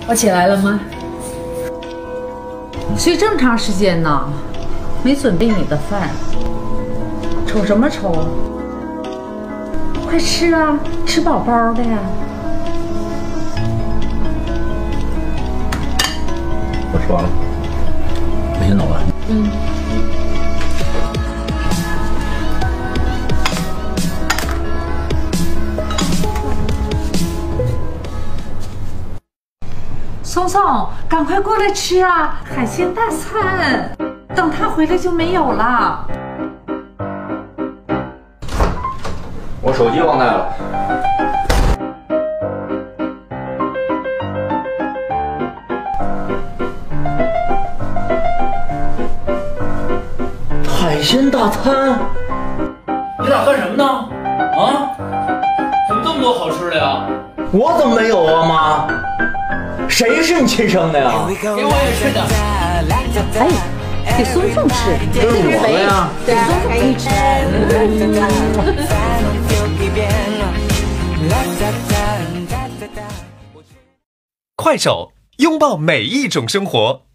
我起来了吗？睡这么长时间呢，没准备你的饭，瞅什么瞅？快吃啊，吃饱饱的呀！ 我吃完了，我先走了。 松松，赶快过来吃啊！海鲜大餐，等他回来就没有了。 我手机忘带了。海鲜大餐，你俩干什么呢？啊？怎么这么多好吃的呀？我怎么没有啊，妈？谁是你亲生的呀？ 给我也吃的。哎，给松松吃， 这是我的呀。 给松松可以吃。 快手，拥抱每一种生活。